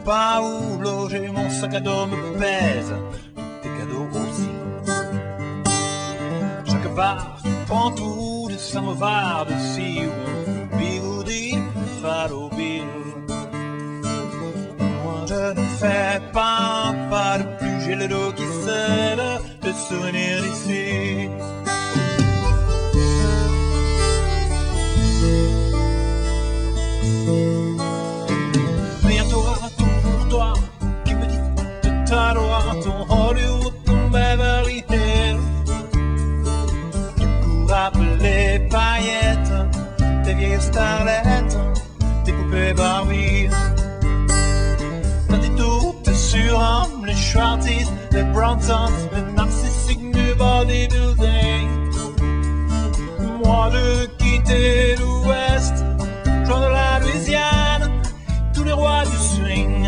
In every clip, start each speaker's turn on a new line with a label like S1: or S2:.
S1: pas où loger, mon sac à dos me pèse, tes cadeaux aussi. Chaque bar prend tout de samovar de si on bigoudi, fado bill. Moi je ne fais pas un pas de plus, j'ai le dos qui cède de souvenirs d'ici. Ton Hollywood, ton Beverly Hills, tu cours après les paillettes, tes vieilles starlettes, tes poupées Barbie. T'as dit tout, t'es sur homme, les Schwarties, les Bronsons, les narcissiques du bodybuilding. Moi je quittais l'Ouest, jouant de la Louisiane, tous les rois du swing.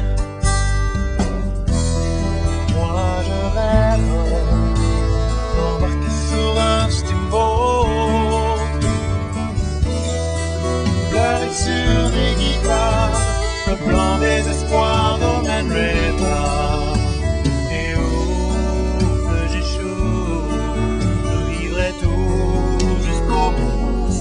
S1: Je rêve d'embarquer sur un steamboat, pleurer sur des guitares, le plan des espoirs n'emmènerait pas. Et où que j'échoue, je vivrai tout jusqu'au bout.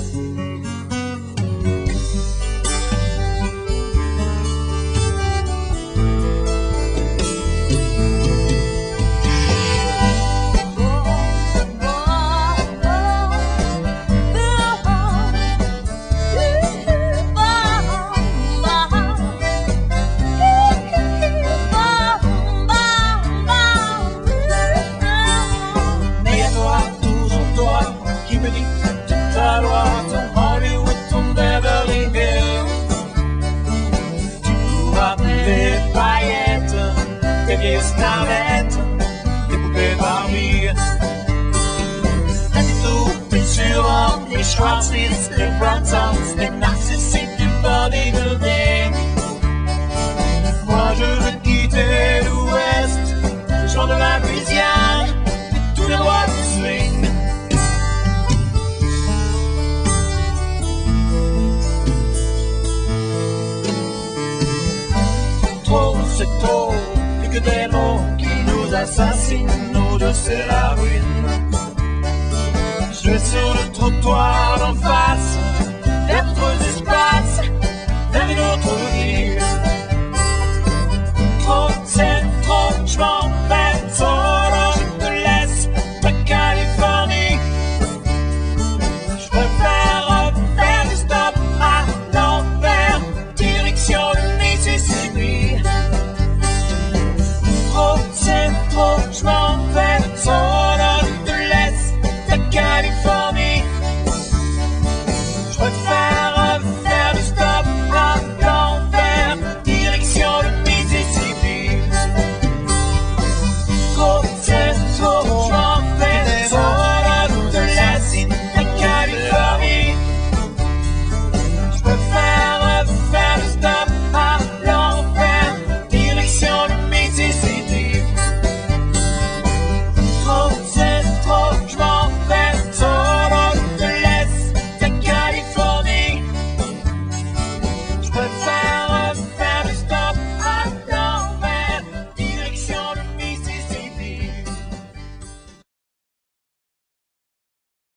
S1: Ton Hollywood, ton Beverly Hills, tu cours après les paillettes, tes vieilles starlettes, tes poupées Barbie. T'as dit tout, t'es sur homme, les Schwarzies, les Bronsons, les narcissiques du bodybuilding. Moi je veux quitter l'Ouest, le chant de la Louisiane, et tous les rois du swing. C'est trop, plus que des mots qui nous assassinent, nous deux c'est la ruine. Je vais sur